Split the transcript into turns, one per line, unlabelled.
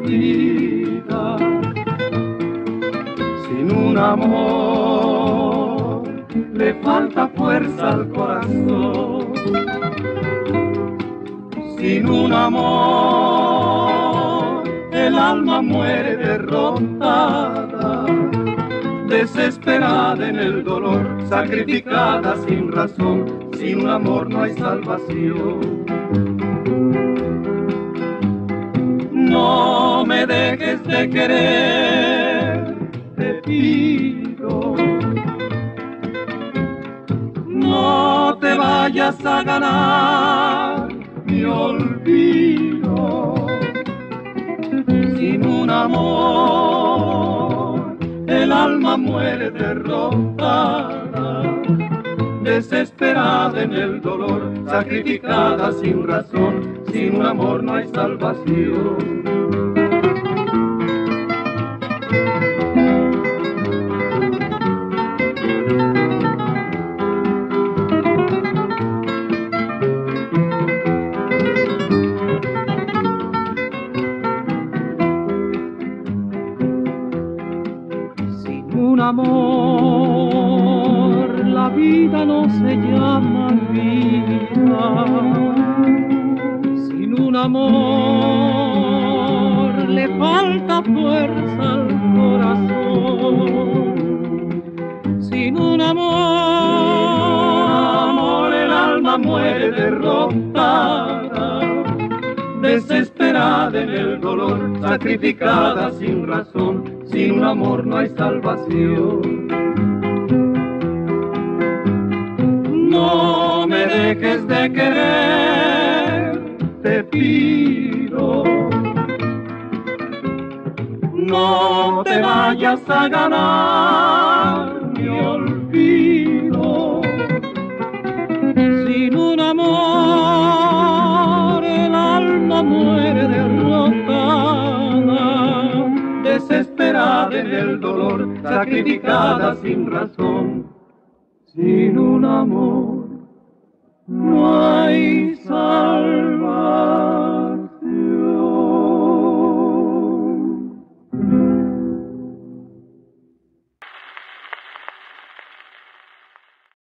vida. Sin un amor le falta fuerza al corazón. Sin un amor el alma muere derrotada, desesperada en el dolor, sacrificada sin razón. Sin un amor no hay salvación. No me dejes de querer, te pido. No te vayas a ganar mi olvido. Sin un amor el alma muere derrotada, desesperada en el dolor, sacrificada sin razón. Sin un amor no hay salvación. Un amor, la vida no se llama vida. Sin un amor le falta fuerza al corazón. Sin un amor el alma muere derrotada, desesperada en el dolor, sacrificada sin razón. Sin un amor no hay salvación. No me dejes de querer, te pido. No te vayas a ganar mi olvido. Sin un amor el alma muere derrotada, desesperada en el dolor, sacrificada sin razón. Sin un amor no hay salvación.